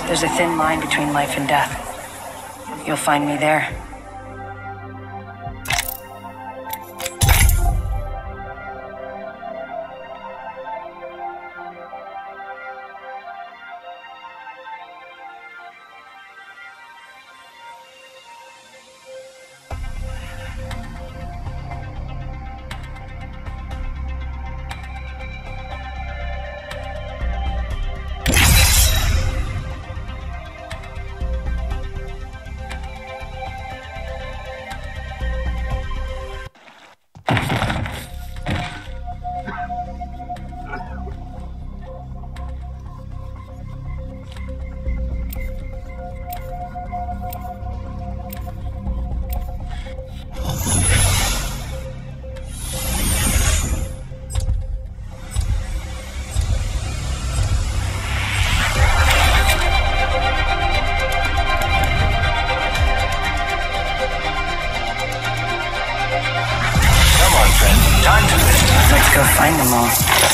There's a thin line between life and death. You'll find me there. Let's go find them all.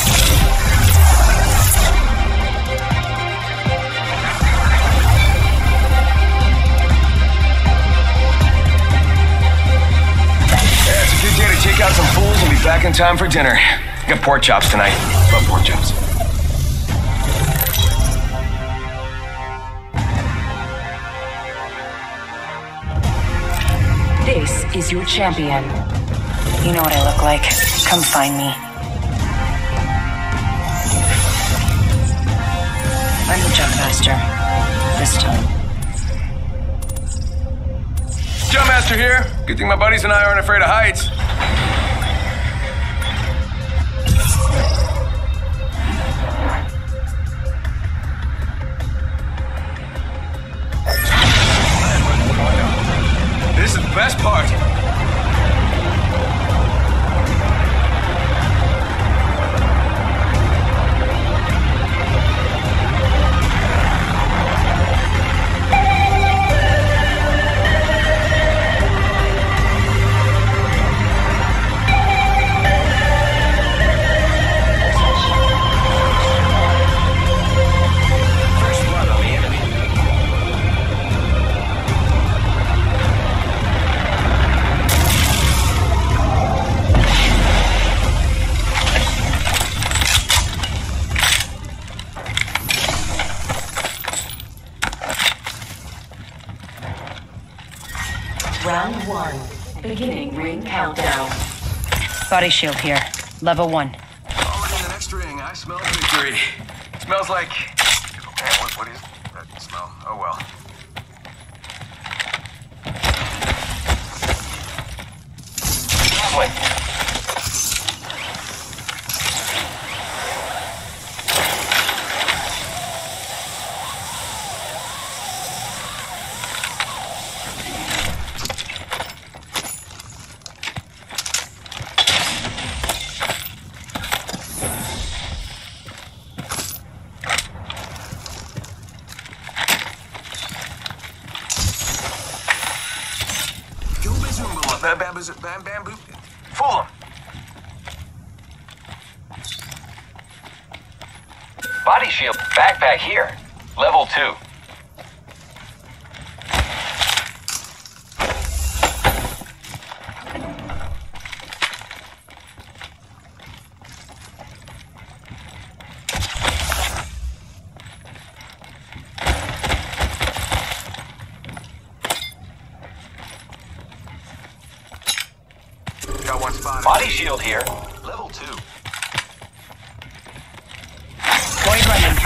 Yeah, it's a good day to take out some fools and be back in time for dinner. Got pork chops tonight. Love pork chops. This is your champion. You know what I look like. Come find me. I'm the jump master. This time. Jump master here. Good thing my buddies and I aren't afraid of heights. This is the best part. Round 1. Beginning ring countdown. Body shield here. Level 1. Oh, in the next ring, I smell victory. Smells like... what is that smell? Oh, well. Wait. Bamboo. Fool him. Body shield backpack here. Level 2. Got one spot. Body shield here. Level 2. Void running.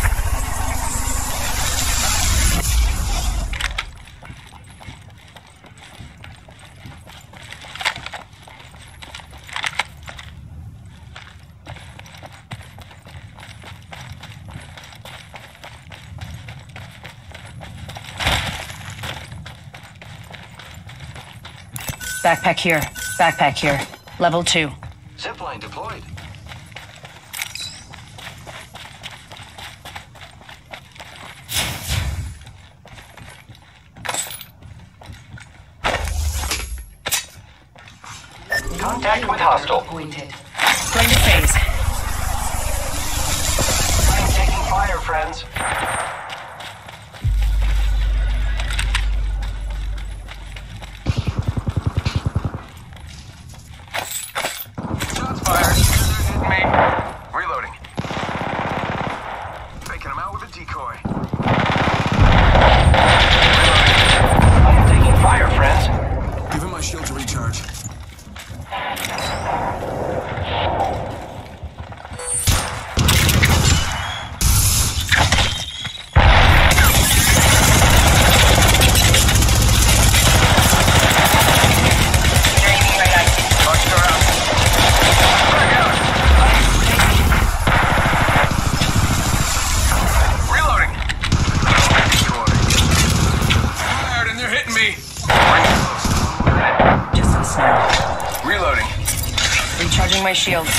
Backpack here. Backpack here. Level 2. Zipline deployed. Contact with hostile. Appointed. Going to phase. I'm taking fire, friends. my shields.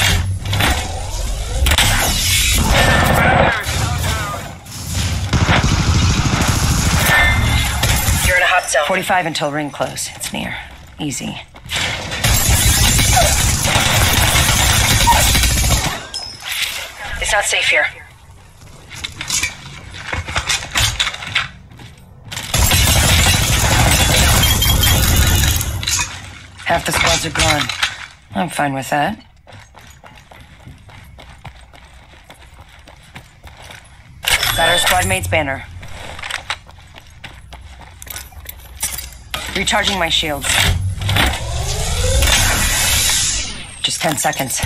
You're in a hot zone. 45 until ring close. It's near. Easy. It's not safe here. Half the squads are gone. I'm fine with that. Got our squad mate's banner. Recharging my shields. Just 10 seconds.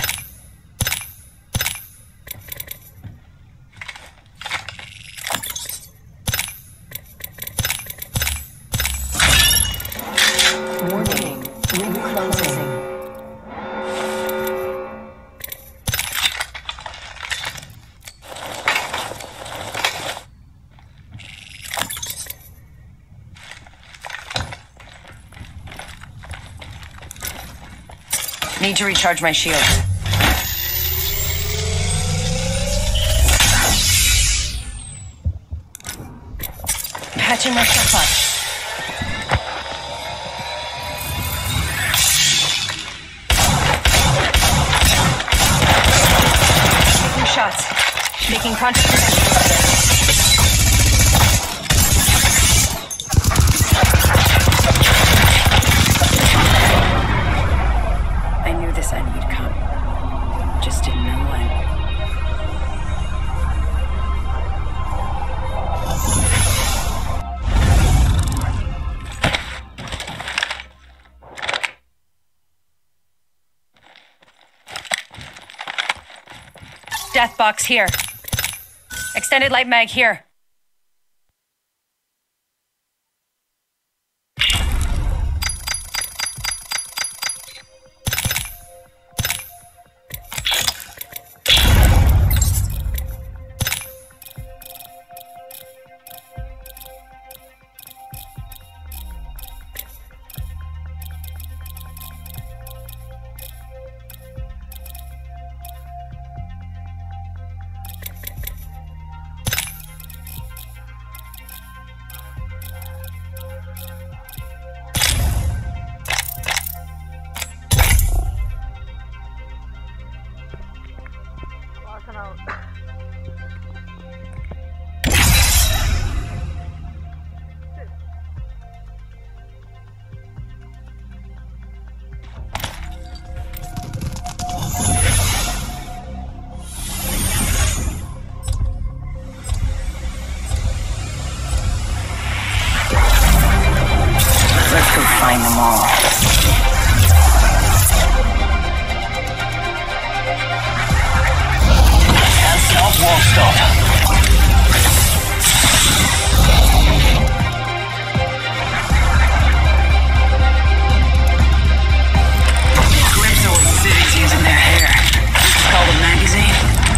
Warning. Ring closing. Need to recharge my shield. Patching myself up. Taking shots. Making contact. Death box here. Extended light mag here. Let's go find them all. Won't stop. Grips old cities using their hair. It's called a magazine.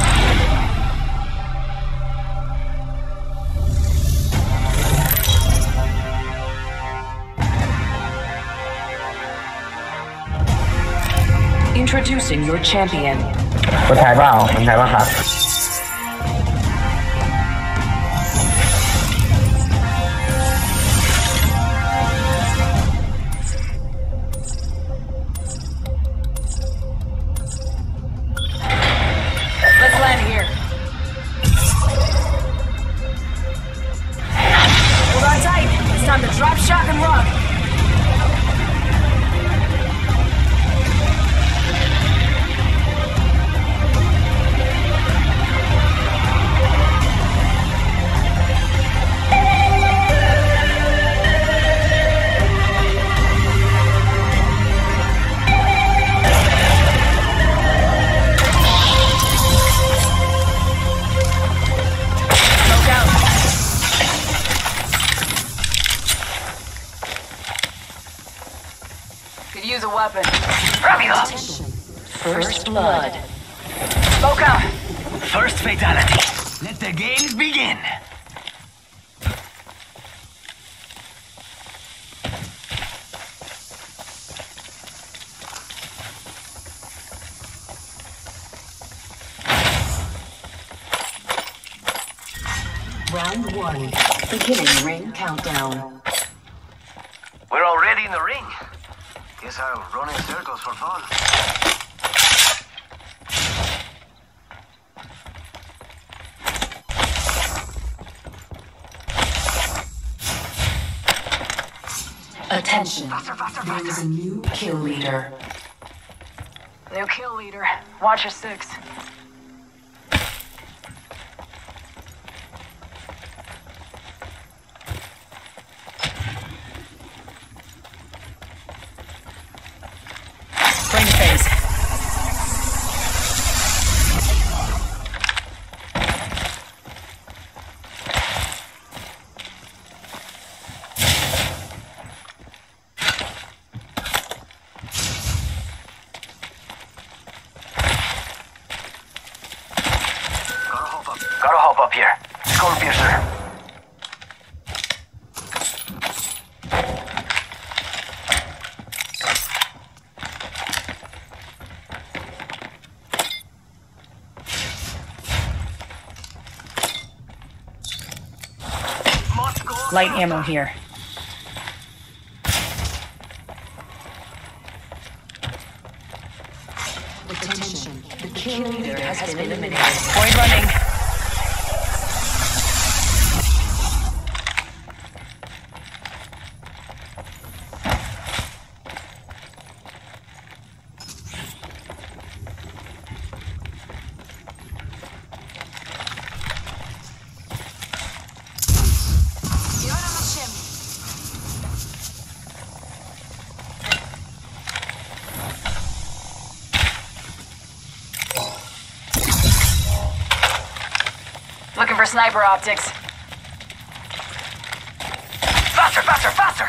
Introducing your champion. คนไทยเปล่าคนไทยป่ะครับ Let's land here. Hold on tight. It's time to drop, shock, and run. Could use a weapon. Rápido! First blood. Smoke out! First fatality. Let the games begin. Round 1. Beginning ring countdown. We're already in the ring. Guess I'll run in circles for fun. Attention. Faster, faster, There faster. is a new kill leader. New kill leader. Watch your 6. Ring phase. Gotta hop up here. Skull piercer. Light ammo here. Attention. The kill leader has been eliminated. Void running. Looking for sniper optics. Faster, faster, faster!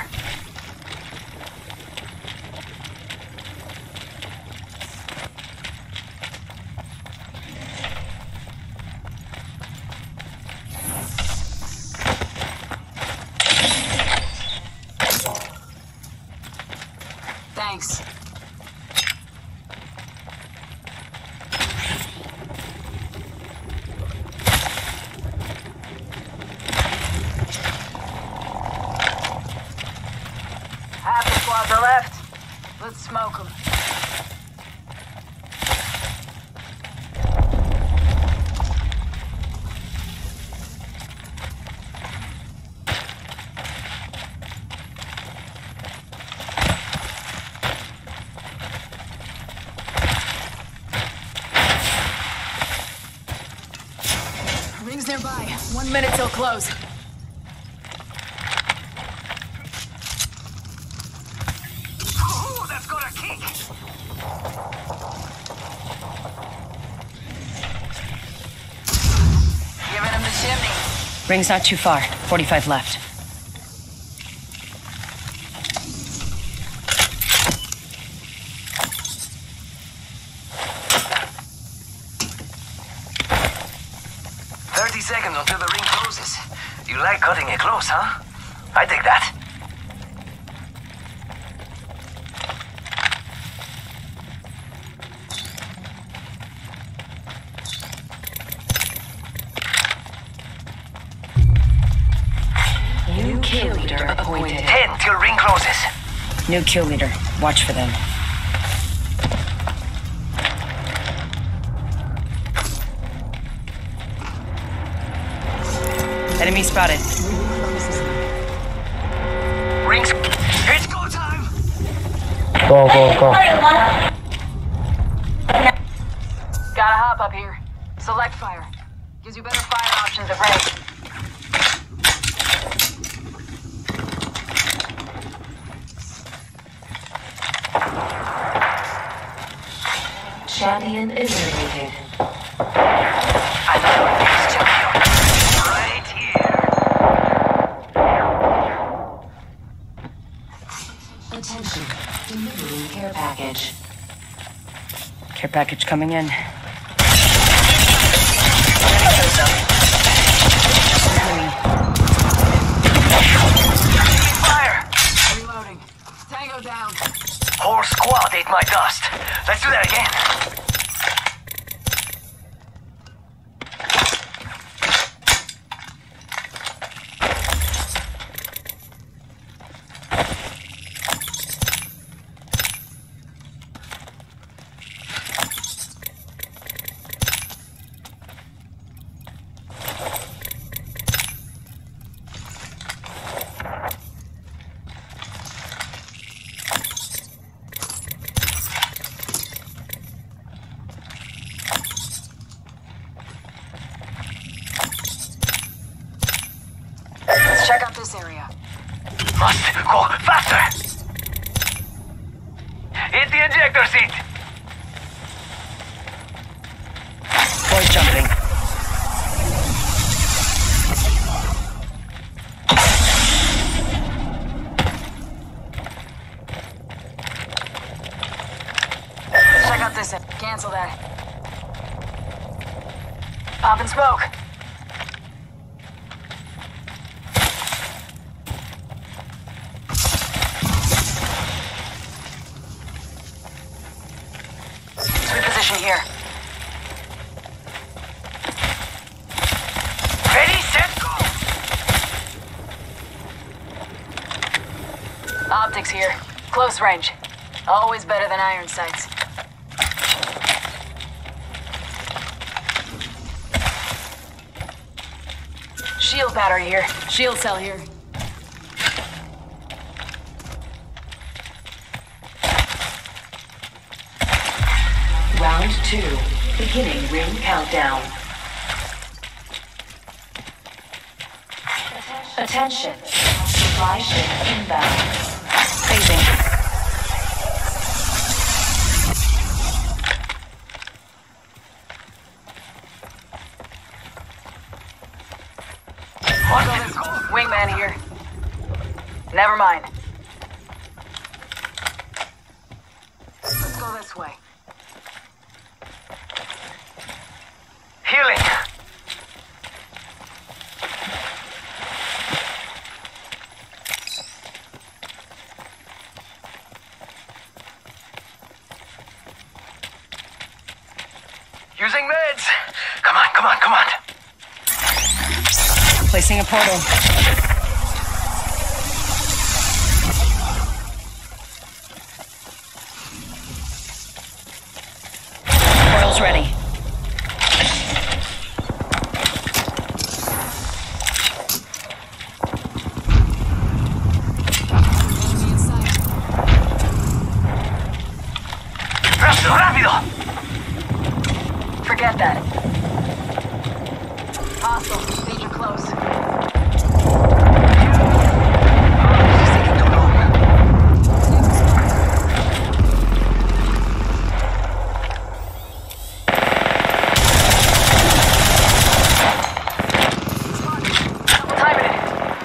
Thanks. Half the squads are left. Let's smoke them. Rings nearby. 1 minute till close. Oh, that's got a kick. Giving him the chimney. Ring's not too far. 45 left. Seconds until the ring closes. You like cutting it close, huh? I dig that. New kill leader appointed. 10 till ring closes. New kill leader. Watch for them. Enemy spotted. Rings. It's go time. Go, go, go. Gotta hop up here. Select fire. Gives you better fire options at range. Champion eliminated. Another next champion. Right here. Attention. Delivering care package. Care package coming in. Fire. Reloading. Tango down. Whole squad ate my dust. Let's do that again. Hit the ejector seat. Boys jumping. Check out this. Cancel that. Pop and smoke. Reposition here. Ready, set, go. Optics here. Close range. Always better than iron sights. Shield battery here. Shield cell here. Round 2. Beginning ring countdown. Attention. Supply ship inbound. Phasing. Wingman here. Never mind. Let's go this way. Healing. Using meds. Come on, come on, come on. Placing a portal. Portal's ready. Rápido, rápido. Forget that. Hostile. Danger close. It's taking too long. Timing it.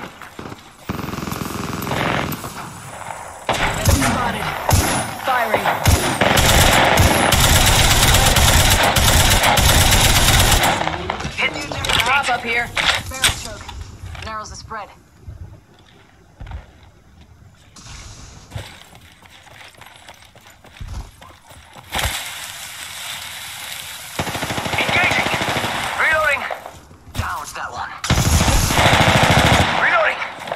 Spotted. Firing. Hit the ejector Hop seat. up here. Barrel choke. Narrows the spread. Engaging. Reloading. Downs that one. Reloading.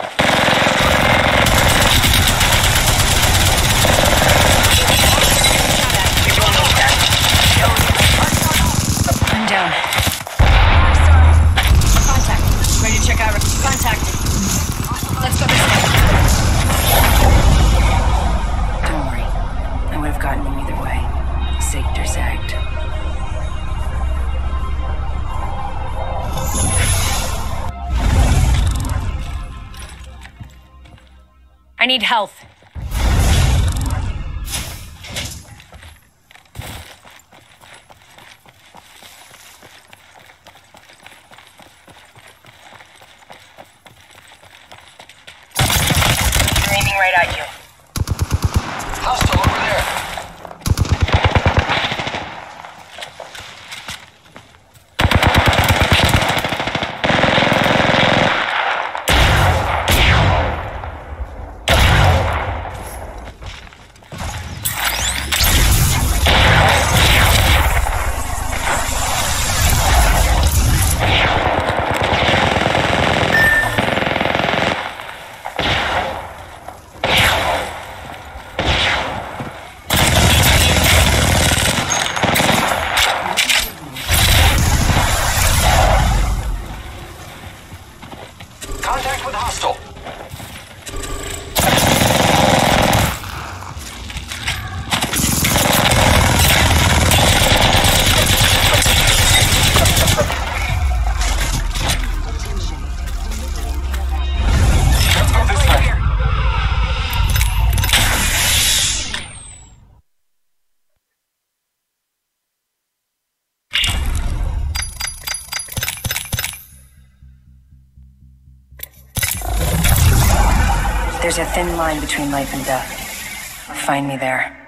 I'm down. Contact. Ready to check out. Contact. Let's go this way. Don't worry. I would have gotten you either way. Zigged or zagged. I need health. They're aiming right at you. Hostile over there. There's a thin line between life and death. Find me there.